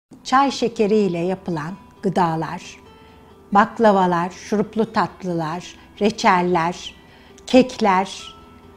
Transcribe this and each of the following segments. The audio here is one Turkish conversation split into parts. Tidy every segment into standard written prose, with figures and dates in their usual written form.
Çay şekeriyle yapılan gıdalar, baklavalar, şuruplu tatlılar, reçeller, kekler,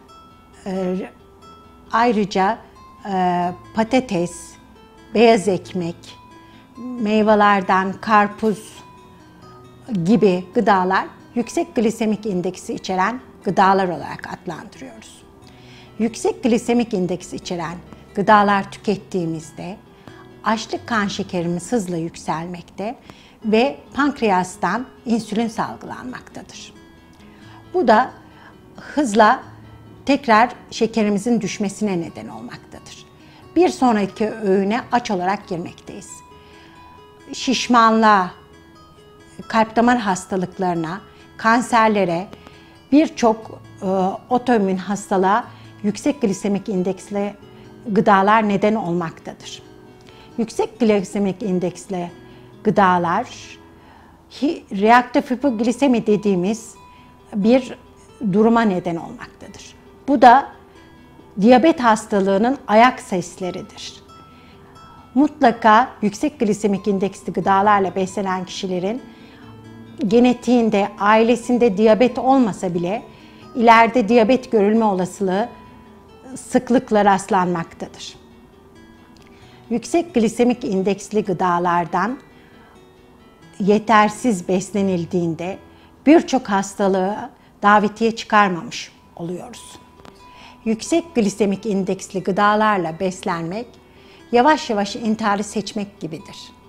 ayrıca patates, beyaz ekmek, meyvelerden karpuz gibi gıdalar yüksek glisemik indeksi içeren gıdalar olarak adlandırıyoruz. Yüksek glisemik indeksi içeren gıdalar tükettiğimizde açlık kan şekerimiz hızla yükselmekte ve pankreastan insülin salgılanmaktadır. Bu da hızla tekrar şekerimizin düşmesine neden olmaktadır. Bir sonraki öğüne aç olarak girmekteyiz. Şişmanlığa, kalp damar hastalıklarına, kanserlere, birçok otoimmün hastalığa yüksek glisemik indeksli gıdalar neden olmaktadır. Yüksek glisemik indeksli gıdalar, reaktif hipoglisemi dediğimiz bir duruma neden olmaktadır. Bu da diyabet hastalığının ayak sesleridir. Mutlaka yüksek glisemik indeksli gıdalarla beslenen kişilerin genetiğinde, ailesinde diyabet olmasa bile ileride diyabet görülme olasılığı sıklıkla rastlanmaktadır. Yüksek glisemik indeksli gıdalardan yetersiz beslenildiğinde birçok hastalığı davetiye çıkarmamış oluyoruz. Yüksek glisemik indeksli gıdalarla beslenmek yavaş yavaş intiharı seçmek gibidir.